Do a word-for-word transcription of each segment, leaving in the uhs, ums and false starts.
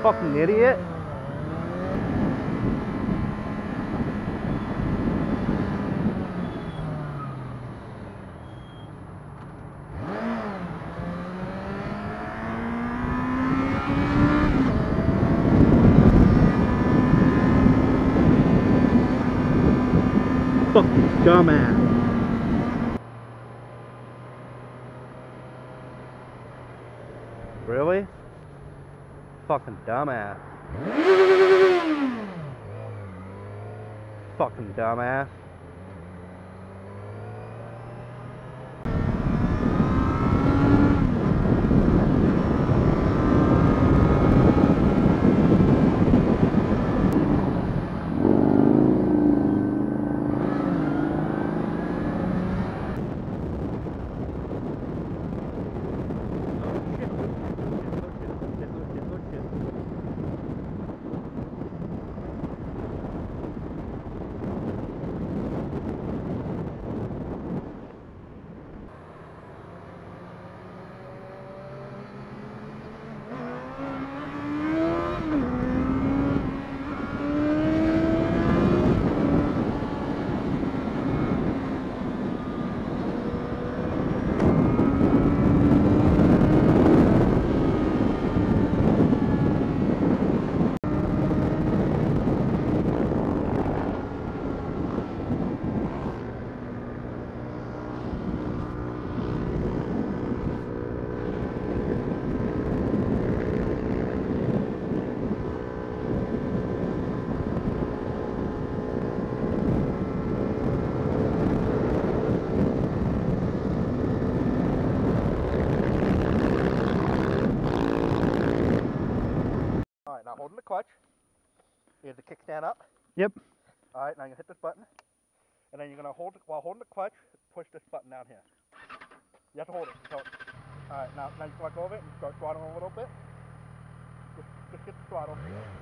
Fucking idiot. Fucking dumbass. Really? Fucking dumbass. Fucking dumbass. Alright, now holding the clutch. You have the kickstand up. Yep. Alright, now you hit this button. And then you're going to hold it, while holding the clutch, push this button down here. You have to hold it. So, alright, now, now you can let go of it and start throttling a little bit. Just, just get the throttle.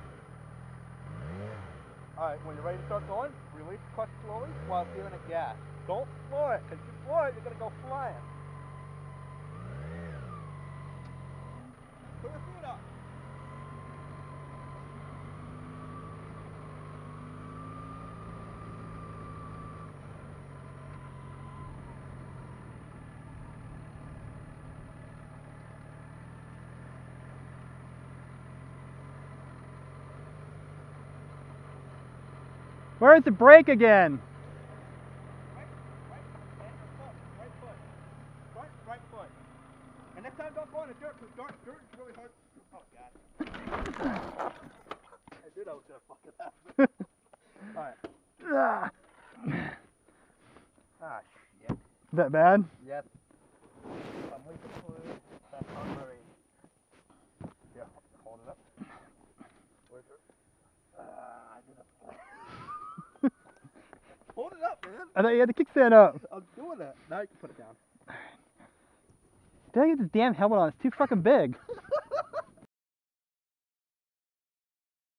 Alright, when you're ready to start going, release the clutch slowly while giving it gas. Don't floor it, because if you floor it, you're going to go flying. Put your feet up. Where's the brake again? Right, right, and your foot, right foot. Front, right foot. And next time don't go in the dirt, because dirt, dirt is really hard. Oh, God. I knew that was going to fucking happen. Alright. Ah, shit. Is that bad? Yes. I'm leaking fluid. That's hungry. Yeah, hold it up. Where's it? Ah, I did it. Hold it up, man. I thought you had the kickstand up. I'm doing that. Now you can put it down. Did I get this damn helmet on? It's too fucking big.